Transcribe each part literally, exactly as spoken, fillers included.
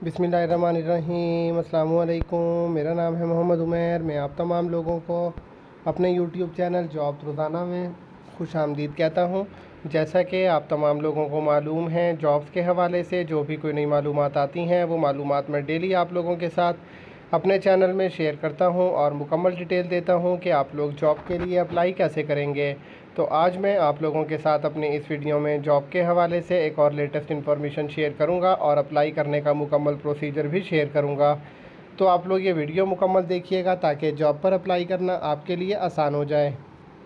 बिस्मिल्लाहिर्रहमानिर्रहीम, अस्सलामु अलैकुम। मेरा नाम है मोहम्मद उमैर। मैं आप तमाम लोगों को अपने यूट्यूब चैनल जॉब रोज़ाना में खुश आमदीद कहता हूँ। जैसा कि आप तमाम लोगों को मालूम है, जॉब्स के हवाले से जो भी कोई नई मालूमात आती हैं वो मालूमात मैं डेली आप लोगों के साथ अपने चैनल में शेयर करता हूँ और मुकम्मल डिटेल देता हूँ कि आप लोग जॉब के लिए अप्लाई कैसे करेंगे। तो आज मैं आप लोगों के साथ अपनी इस वीडियो में जॉब के हवाले से एक और लेटेस्ट इन्फॉर्मेशन शेयर करूंगा और अप्लाई करने का मुकम्मल प्रोसीजर भी शेयर करूंगा। तो आप लोग ये वीडियो मुकम्मल देखिएगा ताकि जॉब पर अप्लाई करना आपके लिए आसान हो जाए।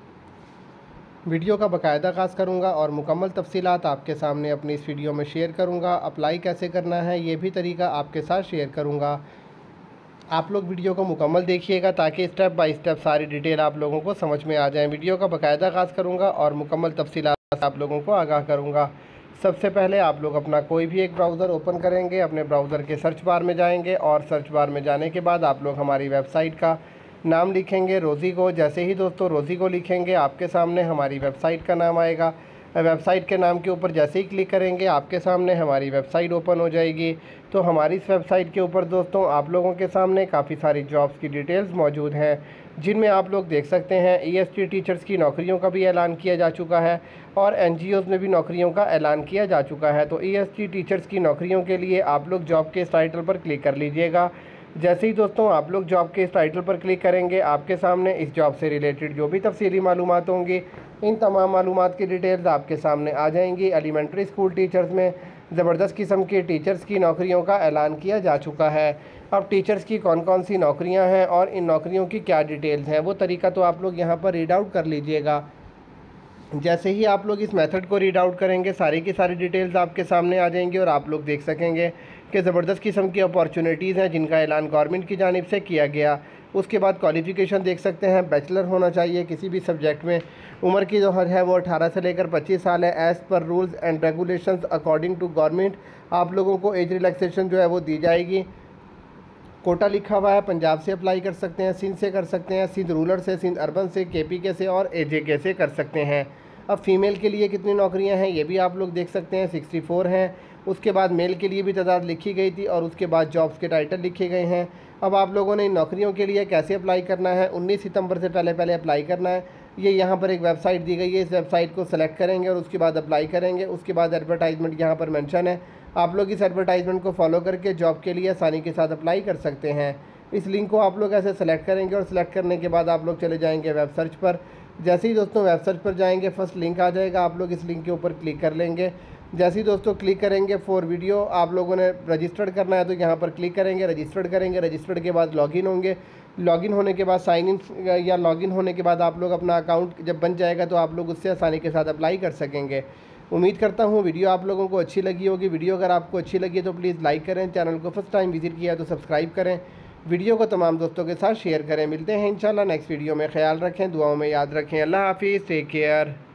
वीडियो का बाकायदा आगाज़ करूंगा और मुकम्मल तफसीलात आपके सामने अपनी इस वीडियो में शेयर करूंगा। अप्लाई कैसे करना है ये भी तरीका आपके साथ शेयर करूँगा। आप लोग वीडियो को मुकम्मल देखिएगा ताकि स्टेप बाय स्टेप सारी डिटेल आप लोगों को समझ में आ जाए। वीडियो का बाकायदा आगाज़ करूँगा और मुकम्मल तफसीलात आप लोगों को आगाह करूँगा। सबसे पहले आप लोग अपना कोई भी एक ब्राउज़र ओपन करेंगे, अपने ब्राउज़र के सर्च बार में जाएंगे और सर्च बार में जाने के बाद आप लोग हमारी वेबसाइट का नाम लिखेंगे रोज़ी को। जैसे ही दोस्तों रोज़ी को लिखेंगे आपके सामने हमारी वेबसाइट का नाम आएगा। वेबसाइट के नाम के ऊपर जैसे ही क्लिक करेंगे आपके सामने हमारी वेबसाइट ओपन हो जाएगी। तो हमारी इस वेबसाइट के ऊपर दोस्तों आप लोगों के सामने काफ़ी सारी जॉब्स की डिटेल्स मौजूद हैं, जिनमें आप लोग देख सकते हैं ई एस टी टीचर्स की नौकरियों का भी ऐलान किया जा चुका है और एन जी ओज़ में भी नौकरियों का ऐलान किया जा चुका है। तो ई एस टी टीचर्स की नौकरियों के लिए आप लोग जॉब के इस टाइटल पर क्लिक कर लीजिएगा। जैसे ही दोस्तों आप लोग जॉब के इस टाइटल पर क्लिक करेंगे आपके सामने इस जॉब से रिलेटेड जो भी तफसीली मालूमात होंगी इन तमाम मालूमात की डिटेल्स आपके सामने आ जाएंगी। एलिमेंट्री स्कूल टीचर्स में ज़बरदस्त किस्म के टीचर्स की नौकरियों का ऐलान किया जा चुका है। अब टीचर्स की कौन कौन सी नौकरियां हैं और इन नौकरियों की क्या डिटेल्स हैं वो तरीका तो आप लोग यहां पर रीड आउट कर लीजिएगा। जैसे ही आप लोग इस मेथड को रीड आउट करेंगे सारी की सारी डिटेल्स आपके सामने आ जाएंगी और आप लोग देख सकेंगे कि ज़बरदस्त किस्म की अपॉर्चुनिटीज़ हैं जिनका ऐलान गवर्नमेंट की जानिब से किया गया। उसके बाद क्वालिफ़िकेशन देख सकते हैं, बैचलर होना चाहिए किसी भी सब्जेक्ट में। उम्र की जो हद है वो अठारह से लेकर पच्चीस साल है। As per rules and regulations according to government आप लोगों को एज रिलैक्सेशन जो है वो दी जाएगी। कोटा लिखा हुआ है, पंजाब से अप्लाई कर सकते हैं, सिंध से कर सकते हैं, सिंध रूरल से, सिंध अर्बन से, के पी के से और ए जे के से कर सकते हैं। अब फीमेल के लिए कितनी नौकरियां हैं ये भी आप लोग देख सकते हैं, सिक्सटी फोर हैं। उसके बाद मेल के लिए भी तादाद लिखी गई थी और उसके बाद जॉब्स के टाइटल लिखे गए हैं। अब आप लोगों ने इन नौकरियों के लिए कैसे अप्लाई करना है, उन्नीस सितंबर से पहले पहले अप्लाई करना है। ये यहाँ पर एक वेबसाइट दी गई है, इस वेबसाइट को सेलेक्ट करेंगे और उसके बाद अप्लाई करेंगे। उसके बाद एडवर्टाइजमेंट यहाँ पर मेंशन है, आप लोग इस एडवर्टाइजमेंट को फॉलो करके जॉब के लिए आसानी के साथ अप्लाई कर सकते हैं। इस लिंक को आप लोग ऐसे सेलेक्ट करेंगे और सेलेक्ट करने के बाद आप लोग चले जाएंगे वेब सर्च पर। जैसे ही दोस्तों वेब सर्च पर जाएंगे फर्स्ट लिंक आ जाएगा, आप लोग इस लिंक के ऊपर क्लिक कर लेंगे। जैसे ही दोस्तों क्लिक करेंगे फॉर वीडियो आप लोगों ने रजिस्टर्ड करना है तो यहाँ पर क्लिक करेंगे, रजिस्टर्ड करेंगे। रजिस्टर्ड के बाद लॉगिन होंगे, लॉगिन होने के बाद साइन इन या लॉगिन होने के बाद आप लोग अपना अकाउंट जब बन जाएगा तो आप लोग उससे आसानी के साथ अप्लाई कर सकेंगे। उम्मीद करता हूँ वीडियो आप लोगों को अच्छी लगी होगी। वीडियो अगर आपको अच्छी लगी तो प्लीज़ लाइक करें, चैनल को फर्स्ट टाइम विजिट किया तो सब्सक्राइब करें, वीडियो को तमाम दोस्तों के साथ शेयर करें। मिलते हैं इंशाल्लाह नेक्स्ट वीडियो में। ख्याल रखें, दुआओं में याद रखें। अल्लाह हाफिज़, टेक केयर।